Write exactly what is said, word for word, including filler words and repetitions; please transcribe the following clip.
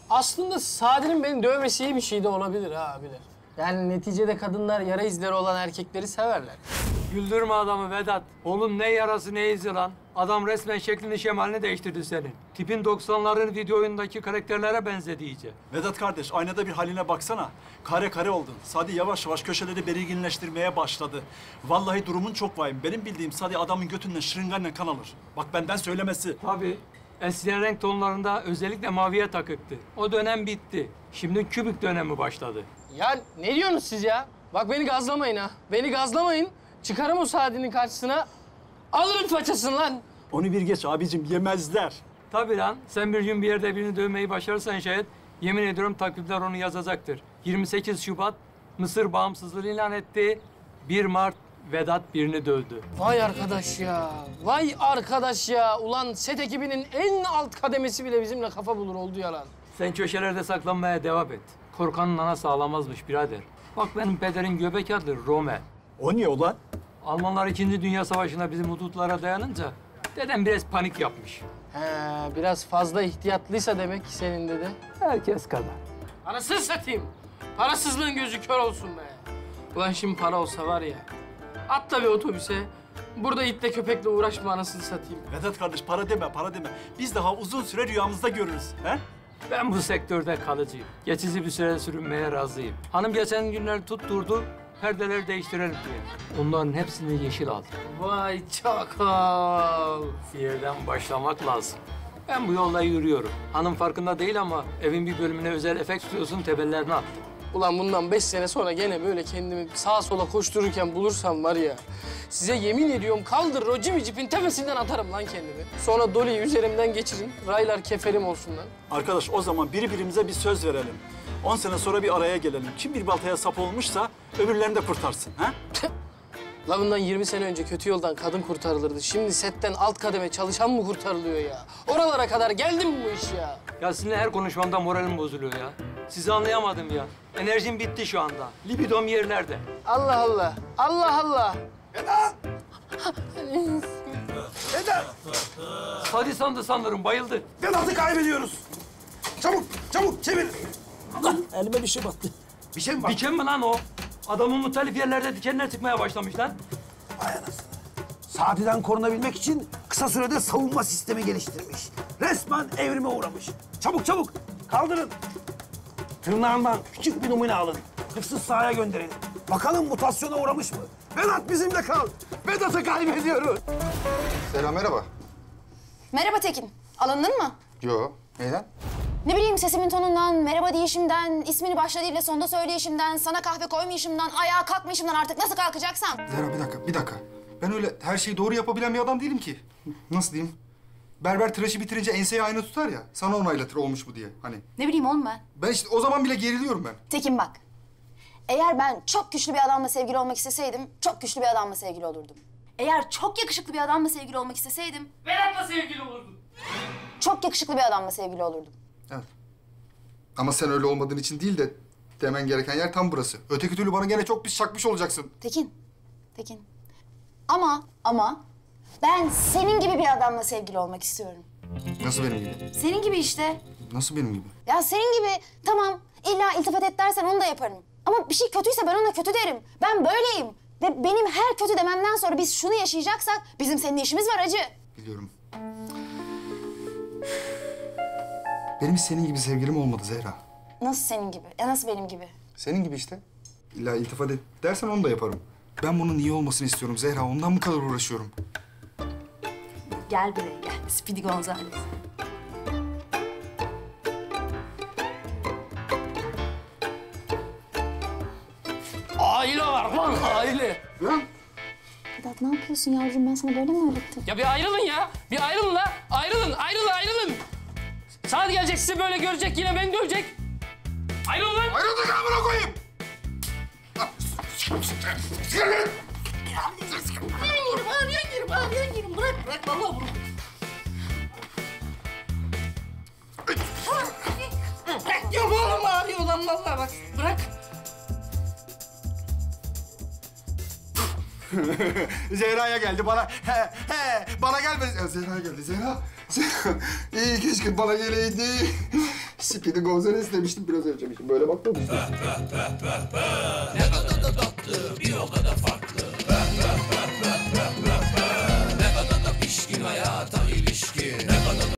Aslında Sadi'nin beni dövmesi iyi bir şey de olabilir ha abiler. Yani neticede kadınlar yara izleri olan erkekleri severler. Güldürme adamı Vedat. Oğlum ne yarası ne izi lan. Adam resmen şeklini şemalini değiştirdi senin. Tipin doksanların video oyundaki karakterlere benzedi iyice. Vedat kardeş, aynada bir haline baksana. Kare kare oldun. Sadi yavaş yavaş köşeleri belirginleştirmeye başladı. Vallahi durumun çok vahim. Benim bildiğim Sadi adamın götünden şırıngayla kan alır. Bak benden söylemesi. Tabii. Eskiden renk tonlarında özellikle maviye takıktı. O dönem bitti. Şimdi kübik dönemi başladı. Ya ne diyorsunuz siz ya? Bak beni gazlamayın ha. Beni gazlamayın. Çıkarım o Sadi'nin karşısına. Alırım façasını lan. Onu bir geç abicim, yemezler. Tabii lan. Sen bir gün bir yerde birini dövmeyi başarırsan şayet, yemin ediyorum takvimler onu yazacaktır. yirmi sekiz Şubat Mısır bağımsızlığını ilan etti. bir Mart Vedat birini dövdü. Vay arkadaş ya. Vay arkadaş ya. Ulan set ekibinin en alt kademesi bile bizimle kafa bulur oldu ya lan. Sen köşelerde saklanmaya devam et. Korkanın anası ağlamazmış birader. Bak benim pederin göbek adı Rome. O niye ulan? Almanlar İkinci Dünya Savaşı'nda bizim hudutlara dayanınca dedem biraz panik yapmış. He, biraz fazla ihtiyatlıysa demek ki senin dede. Herkes kadar. Anasını satayım. Parasızlığın gözü kör olsun be. Ulan şimdi para olsa var ya. Atla bir otobüse. Burada itle köpekle uğraşma anasını satayım. Vedat kardeş, para deme, para deme. Biz daha uzun süre rüyamızda görürüz. He? Ben bu sektörde kalıcıyım. Geçici bir süre sürünmeye razıyım. Hanım geçen günler tutturdu, perdeleri değiştirelim diye. Onların hepsini yeşil aldım. Vay çakal. Bir yerden başlamak lazım. Ben bu yolda yürüyorum. Hanım farkında değil ama evin bir bölümüne özel efekt stüdyosunun temellerini attım. Ulan bundan beş sene sonra gene böyle kendimi sağa sola koştururken bulursam var ya... size yemin ediyorum kaldırır o Jimmy Jeep'in tepesinden atarım lan kendimi. Sonra Dolly'yi üzerimden geçirin, raylar keferim olsun lan. Arkadaş o zaman birbirimize bir söz verelim. On sene sonra bir araya gelelim. Kim bir baltaya sap olmuşsa öbürlerini de kurtarsın. Ha? La bundan yirmi sene önce kötü yoldan kadın kurtarılırdı. Şimdi setten alt kademe çalışan mı kurtarılıyor ya? Oralara kadar geldi mi bu iş ya? Ya sizinle her konuşmamda moralim bozuluyor ya. Sizi anlayamadım ya. Enerjim bitti şu anda. Libidom yerlerde. Allah Allah, Allah Allah. Vedat! Vedat! Sadi sandı sanırım, bayıldı. Vedat'ı kaybediyoruz. Çabuk, çabuk çevir. Allah, elime bir şey battı. Bir şey mi var? Diken mi lan o? Adamın muhtelif yerlerde dikenler çıkmaya başlamış lan. Vay anasını. Sadi'den korunabilmek için kısa sürede savunma sistemi geliştirmiş. Resmen evrime uğramış. Çabuk çabuk kaldırın. Tırnağından küçük bir numune alın. Hırsız sahaya gönderelim. Bakalım mutasyona uğramış mı? Vedat bizimle kal. Vedat'ı kaybediyoruz. Selam, merhaba. Merhaba Tekin. Alındın mı? Yo, neyden? Ne bileyim sesimin tonundan, merhaba deyişimden, ismini başla değil de sonda söyleyişimden, sana kahve koymayışımdan, ayağa kalkmayışımdan artık nasıl kalkacaksam. Zehra bir dakika, bir dakika. Ben öyle her şeyi doğru yapabilen bir adam değilim ki. Nasıl diyeyim? Berber tıraşı bitirince enseye ayna tutar ya. Sana onaylatır olmuş bu diye hani. Ne bileyim oğlum ben. Ben işte o zaman bile geriliyorum ben. Tekin bak. Eğer ben çok güçlü bir adamla sevgili olmak isteseydim, çok güçlü bir adamla sevgili olurdum. Eğer çok yakışıklı bir adamla sevgili olmak isteseydim... Vedat'la sevgili olurdun. Çok yakışıklı bir adamla sevgili olurdum. Evet. Ama sen öyle olmadığın için değil de demen gereken yer tam burası. Öteki türlü bana gene çok pis çakmış olacaksın. Tekin, Tekin. Ama, ama ben senin gibi bir adamla sevgili olmak istiyorum. Nasıl benim gibi? Senin gibi işte. Nasıl benim gibi? Ya senin gibi tamam illa iltifat et dersen onu da yaparım. Ama bir şey kötüyse ben ona kötü derim. Ben böyleyim. Ve benim her kötü dememden sonra biz şunu yaşayacaksak bizim seninle işimiz var acı. Biliyorum. Benim hiç senin gibi sevgilim olmadı Zehra. Nasıl senin gibi? Ya nasıl benim gibi? Senin gibi işte. İlla iltifat et dersen onu da yaparım. Ben bunun iyi olmasını istiyorum Zehra. Ondan bu kadar uğraşıyorum. Gel buraya gel. Speedy Gonzales. Aile var lan, aile. Ya? Vedat ne yapıyorsun yavrum? Ben sana böyle mi öğrettim? Ya bir ayrılın ya. Bir ayrılın la. Ayrılın, ayrılın, ayrılın. Saat gelecek sizi böyle görecek, yine beni dövecek. Ayrılın lan. Ayrıldık amına koyayım. Yerim, ağrıyan yerim, ağrıyan yerim. Bırak, bırak. Vallahi bırak. Bırak diyorum oğlum, ağrıyor lan vallahi bak. Bırak. Zehra'ya geldi bana. He he bana gelmedi. Ya Zehra geldi Zehra. Zehra. İyi keşke bana geleydi. Speedy Gonzales demiştim biraz önce. Böyle bakmamıştım.